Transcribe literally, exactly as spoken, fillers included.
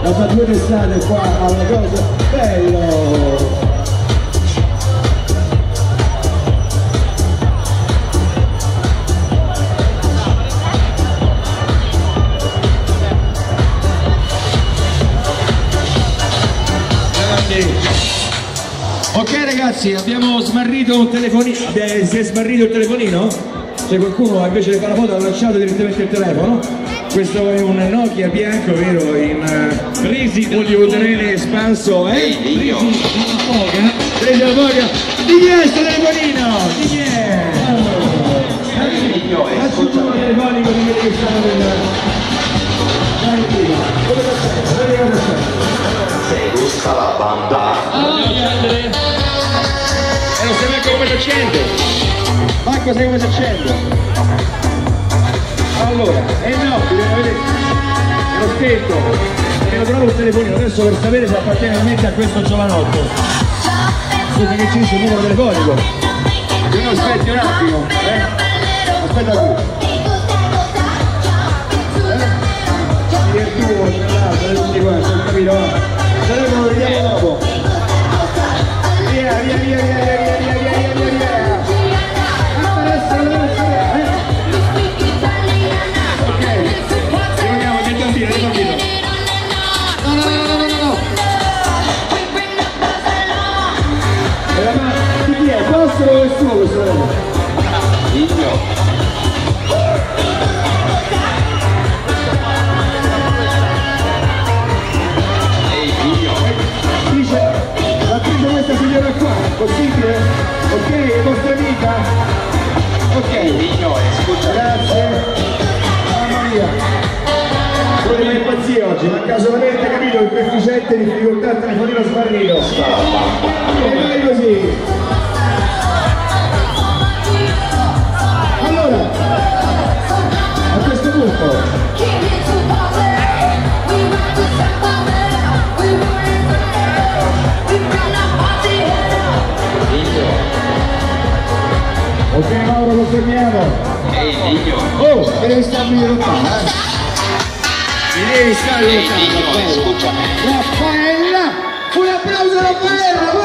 da fare due testate qua alla cosa, bello! Ok ragazzi, abbiamo smarrito un telefonino. Si è smarrito il telefonino? C'è qualcuno invece di fare la foto ha lasciato direttamente il telefono? Questo è un Nokia bianco, vero? In uh, crisi hollywoodrene espanso, eh? Ehi, io! Crisi alla foga! Di chi è questo telefonino? Di chi è? Io, Faccio un numero telefonico di quelli che stanno nel... Dai prima, come lo sai? Vedi cosa c'è? Sei questa la banda! E non sai neanche come si accende! Marco, sai come si accende? Allora, eh no, bisogna vedere, ero spento, devo trovare un telefonino adesso per sapere se appartiene realmente a questo giovanotto. Scusi che ci dice il numero telefonico. Se no aspetti un attimo, eh? Aspetta qui. Eh? Il tuo, l'altro, tutti quanti, ho capito? Il telefono lo vediamo dopo. Via, via, via, via, via, via, via, via, via, via. Adesso, adesso, eh? Questo è suo, questo è Io! Ehi, io! dice, l'attrice questa signora qua, possibile? Ok, è vostra amica? Ok, Io, scusa! grazie. Mamma mia! Voi mi impazzire oggi, ma casualmente capito il coefficiente di difficoltà telefonino smarrito. E vai così! Allora, a questo punto ok Mauro, lo fermiamo. Ehi, io! Oh, che devi starmi di lontano, eh? Mi devi stare di Ehi, io, lontano, scusa! Raffaella! Un applauso a Raffaella!